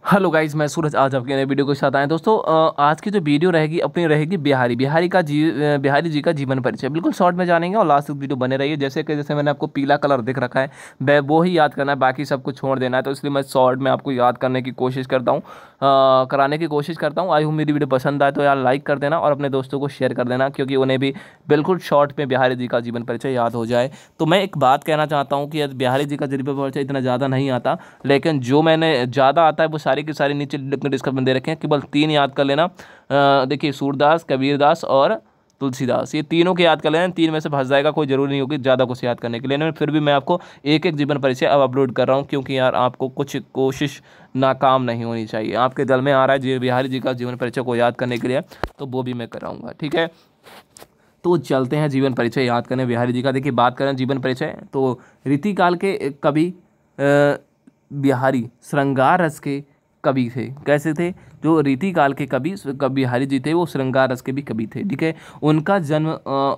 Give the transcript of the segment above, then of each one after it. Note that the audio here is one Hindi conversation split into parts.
हेलो गाइस, मैं सूरज आज आपके नए वीडियो के साथ आए दोस्तों। आज की जो वीडियो रहेगी अपनी रहेगी बिहारी जी का जीवन परिचय। बिल्कुल शॉर्ट में जानेंगे और लास्ट तक वीडियो बने रहिए। जैसे मैंने आपको पीला कलर दिख रखा है, वो ही याद करना है, बाकी सब कुछ छोड़ देना है। तो इसलिए मैं शॉर्ट में आपको याद करने की कोशिश करता हूँ, कराने की कोशिश करता हूँ। आई होप मेरी वीडियो पसंद आए तो यार लाइक कर देना और अपने दोस्तों को शेयर कर देना, क्योंकि उन्हें भी बिल्कुल शॉर्ट में बिहारी जी का जीवन परिचय याद हो जाए। तो मैं एक बात कहना चाहता हूँ कि बिहारी जी का जीवन परिचय इतना ज़्यादा नहीं आता, लेकिन जो मैंने ज़्यादा आता है वो सारी की सारी नीचे डिस्क्रिप्शन दे रखे हैं। केवल 3 याद कर लेना। देखिए, सूरदास, कबीरदास और तुलसीदास, ये तीनों के याद कर लेना। 3 में से फंस जाएगा, कोई जरूरी नहीं होगी ज़्यादा कुछ याद करने के लिए। फिर भी मैं आपको एक एक जीवन परिचय अब अपलोड कर रहा हूँ, क्योंकि यार आपको कुछ कोशिश नाकाम नहीं होनी चाहिए। आपके दिल में आ रहा है जी बिहारी जी का जीवन परिचय को याद करने के लिए, तो वो भी मैं कराऊंगा, ठीक है। तो चलते हैं जीवन परिचय याद करने बिहारी जी का। देखिए, बात करें जीवन परिचय तो रीतिकाल के कवि बिहारी श्रृंगार रस के कवि थे। कैसे थे? जो रीतिकाल के कवि बिहारी जी थे वो श्रृंगार रस के भी कवि थे, ठीक है। उनका जन्म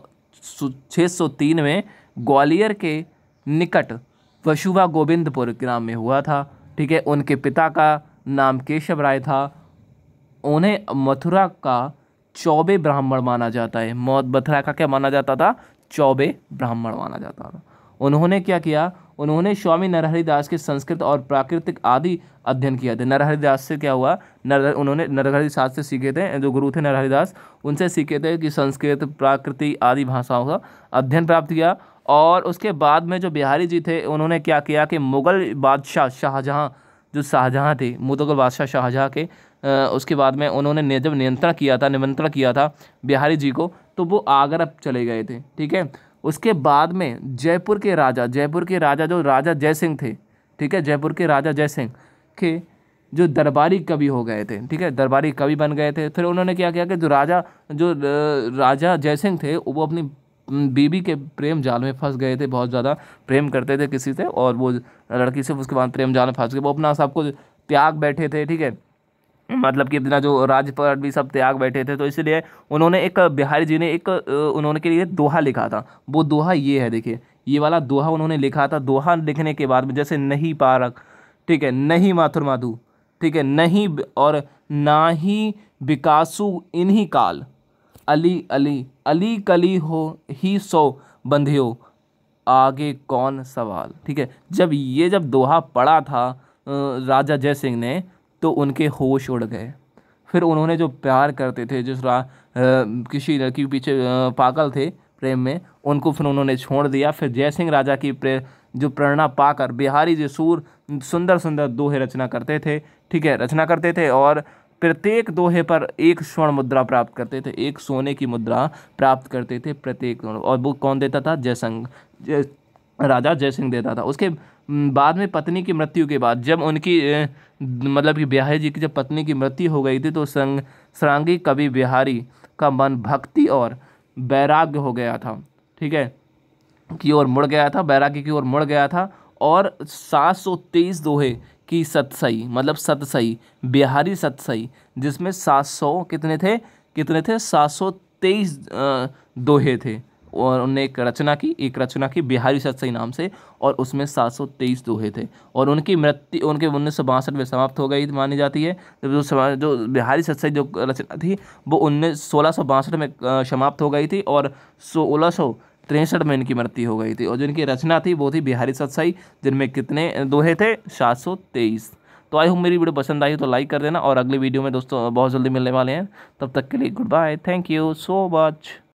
603 में ग्वालियर के निकट वसुवा गोविंदपुर ग्राम में हुआ था, ठीक है। उनके पिता का नाम केशव राय था। उन्हें मथुरा का चौबे ब्राह्मण माना जाता है। मथुरा का क्या माना जाता था? चौबे ब्राह्मण माना जाता था। उन्होंने क्या किया? उन्होंने स्वामी नरहरि दास के संस्कृत और प्राकृतिक आदि अध्ययन किया था। नरहरि दास से क्या हुआ? उन्होंने नरहरि दास से सीखे थे, जो गुरु थे नरहरि दास, उनसे सीखे थे कि संस्कृत प्राकृतिक आदि भाषाओं का अध्ययन प्राप्त किया। और उसके बाद में जो बिहारी जी थे उन्होंने क्या किया कि मुगल बादशाह शाहजहाँ, जो शाहजहाँ थे, मुगल बादशाह शाहजहाँ के उसके बाद में उन्होंने जब निमंत्रण किया था बिहारी जी को, तो वो आगरा चले गए थे, ठीक है। उसके बाद में जयपुर के राजा जो राजा जयसिंह थे, ठीक है, जयपुर के राजा जयसिंह के जो दरबारी कवि हो गए थे, ठीक है, दरबारी कवि बन गए थे। फिर उन्होंने क्या किया कि जो राजा जयसिंह थे वो अपनी बीबी के प्रेम जाल में फंस गए थे। बहुत ज़्यादा प्रेम करते थे किसी से, और वो लड़की से उसके बाद प्रेम जाल में फंस गए। वो अपना सब कुछ त्याग बैठे थे, ठीक है, मतलब कि अपना जो राजपाट भी सब त्याग बैठे थे। तो इसलिए उन्होंने बिहारी जी ने उन्होंने के लिए दोहा लिखा था। वो दोहा ये है, देखिए, ये वाला दोहा उन्होंने लिखा था। दोहा लिखने के बाद में जैसे नहीं पारक, ठीक है, नहीं माथुर माधु, ठीक है, नहीं और ना ही विकासु इन्हीं काल, अली अली अली कली हो ही सो बंधियो, आगे कौन सवाल, ठीक है। जब दोहा पढ़ा था राजा जयसिंह ने, तो उनके होश उड़ गए। फिर उन्होंने जो प्यार करते थे, किसी लड़की के पीछे पागल थे प्रेम में, उनको फिर उन्होंने छोड़ दिया। फिर जयसिंह राजा की जो प्रेरणा पाकर बिहारी जी सुंदर सुंदर दोहे रचना करते थे, ठीक है, और प्रत्येक दोहे पर एक स्वर्ण मुद्रा प्राप्त करते थे, एक सोने की मुद्रा प्राप्त करते थे प्रत्येक। और वो कौन देता था? राजा जयसिंह देता था। उसके बाद में पत्नी की मृत्यु के बाद, जब उनकी मतलब कि बिहारी जी की जब पत्नी की मृत्यु हो गई थी, तो सरांगी कवि बिहारी का मन भक्ति और वैराग्य हो गया था, ठीक है, वैराग्य की ओर मुड़ गया था। और 723 दोहे की सतसई, मतलब सतसई, बिहारी सतसई, जिसमें 700 कितने थे 723 दोहे थे। और उन्होंने एक रचना की बिहारी सतसई नाम से, और उसमें 723 दोहे थे। और उनकी मृत्यु 1962 में समाप्त हो गई मानी जाती है। जो बिहारी सतसई जो रचना थी वो 1662 में समाप्त हो गई थी, और 1663 में इनकी मृत्यु हो गई थी। और जो इनकी रचना थी वो थी बिहारी सतसई, जिनमें कितने दोहे थे? 723। तो आई होप मेरी वीडियो पसंद आई तो लाइक कर देना, और अगली वीडियो में दोस्तों बहुत जल्दी मिलने वाले हैं। तब तक के लिए goodbye, thank you so much.